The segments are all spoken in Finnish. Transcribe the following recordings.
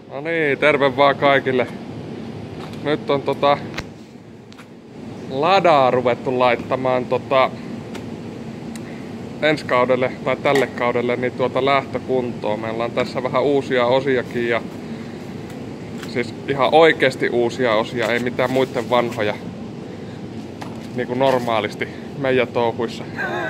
No niin, terve vaan kaikille. Nyt on ladaa ruvettu laittamaan ensi kaudelle tai tälle kaudelle niin lähtökuntoon. Meillä on tässä vähän uusia osiakin ja siis ihan oikeesti uusia osia, ei mitään muiden vanhoja. Niin kuin normaalisti meidän touhuissa.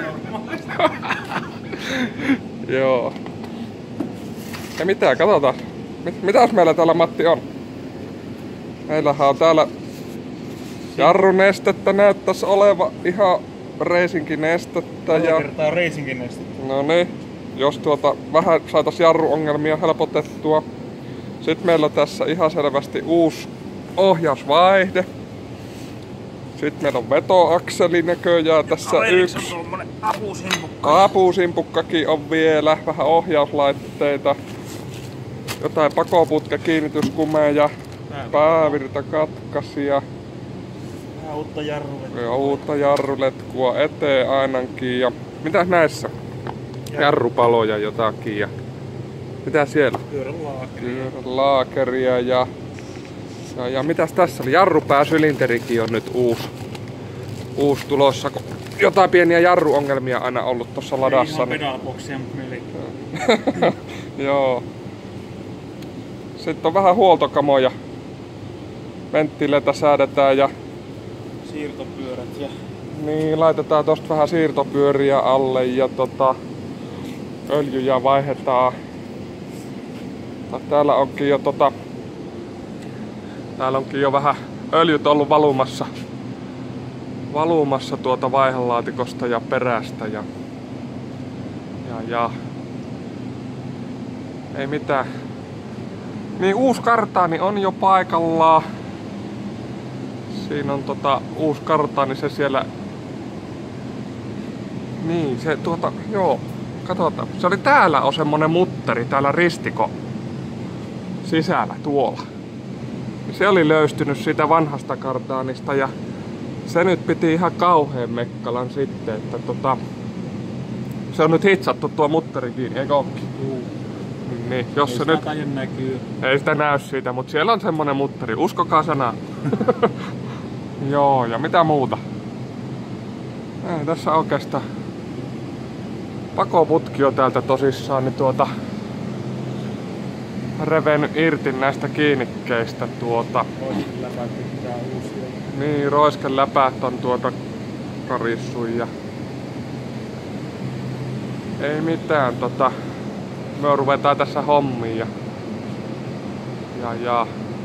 Joo. Ja mitä, katsotaan. Mitäs meillä täällä Matti on? Meillähän on täällä jarrunestettä, näyttäisi oleva ihan reisinkinestettä. Tällä kertaa reisinkinestettä. No niin, jos vähän saitais jarruongelmia helpotettua. Sitten meillä on tässä ihan selvästi uusi ohjausvaihde. Sitten meillä on vetoakseli näköjään tässä yksi. Apusimpukkakin on vielä, vähän ohjauslaitteita. Jotain pakoputkakiinnityskumeja, päävirtakatkaisia. Vähän uutta jarruletkua. Ja uutta jarruletkua eteen ainakin. Ja mitäs näissä? Jarrupaloja jotakin ja mitä siellä? Pyörälaakeria ja mitäs tässä oli? Jarrupääsylinterikin on nyt uusi tulossa. Jotain pieniä jarruongelmia aina ollut tossa ladassa. Ei ihan pedalboksia, mutta melkein. Joo. Sitten on vähän huoltokamoja. Venttiileitä säädetään ja siirtopyörät ja niin, laitetaan tosta vähän siirtopyöriä alle ja öljyjä vaihdetaan. Täällä onkin jo täällä onkin jo vähän öljyt ollut valumassa vaihelaatikosta ja perästä ja ei mitään. Niin uusi kartaani on jo paikallaan. Siinä on uusi kartaani, se siellä. Niin, se joo, katsotaan. Se oli täällä on semmonen mutteri, täällä ristiko sisällä tuolla. Se oli löystynyt siitä vanhasta kartaanista ja se nyt piti ihan kauheen mekkalan sitten, että se on nyt hitsattu tuo mutteri kiinni, eikö ookin? Niin, jos se nyt näkyy. Ei sitä näy siitä, mutta siellä on semmonen mutteri, uskokaa sanaa. Joo, ja mitä muuta? Ei tässä oikeastaan. Pakoputki on täältä tosissaan, niin revennyt irti näistä kiinnikkeistä Roiskeläpät pitää uusia. Niin, roiskeläpät on karissu ja ei mitään me ruvetaan tässä hommiin ja